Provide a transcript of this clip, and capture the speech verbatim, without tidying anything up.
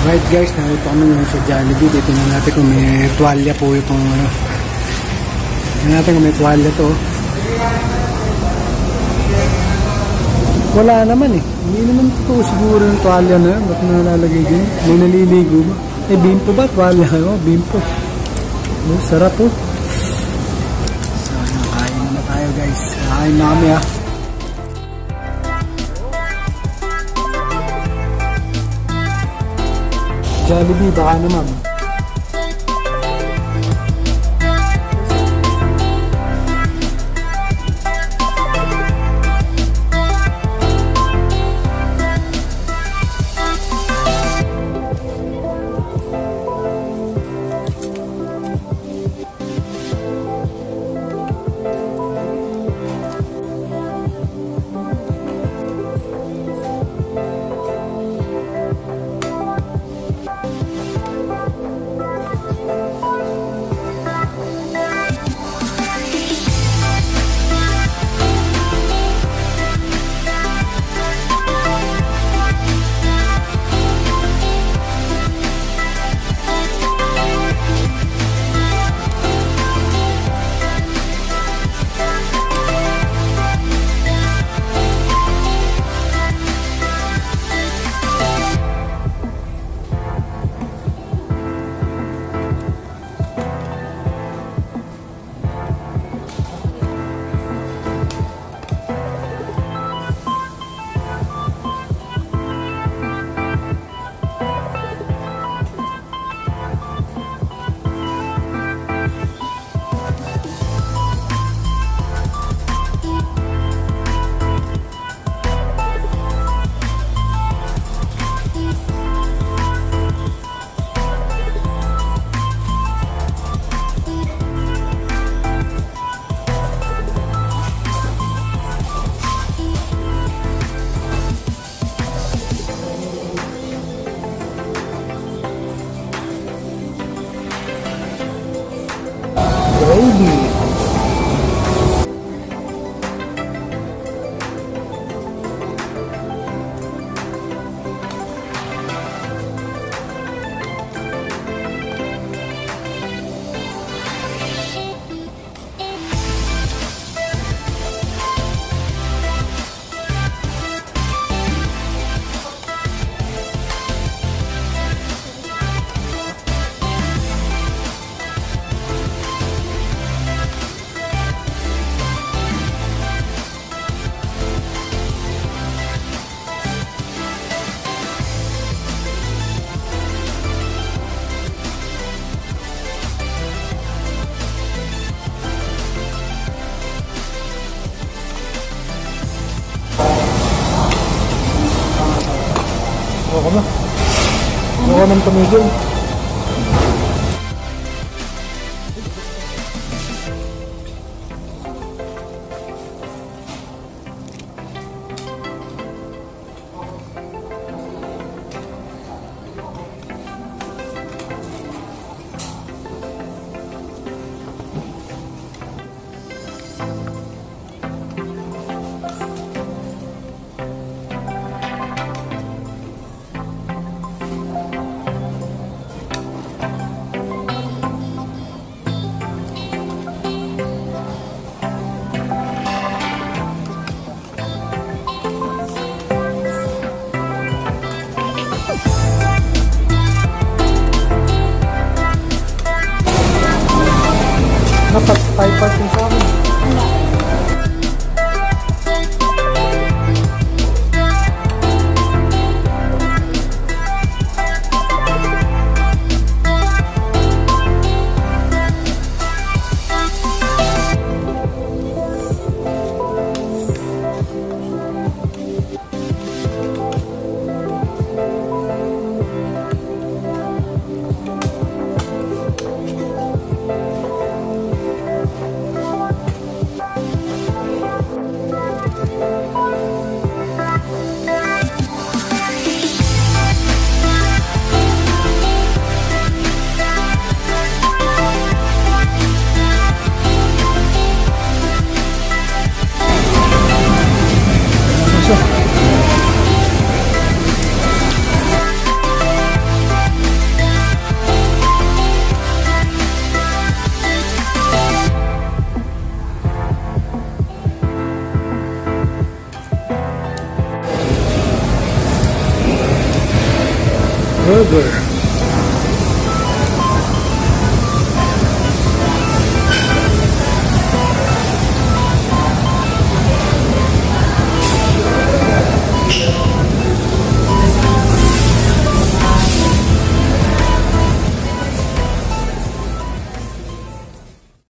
Alright guys, narito kami ngayon sa Jollibee. Titignan natin kung may tuwalya po itong ano. Tignan natin kung may tuwalya to. Wala naman eh. Hindi naman ito siguro yung tuwalya na yun. Ba't nalalagay din? May naliligo ba? Eh, bimpo ba? Tuwalya? Oh, bimpo. Oh, sarap po. So, kain na tayo guys. Kain na kami ah. Jollibee, baka naman. Baby. Ako na. Ako nang tumigil. Dapat five percent sa amin. burger.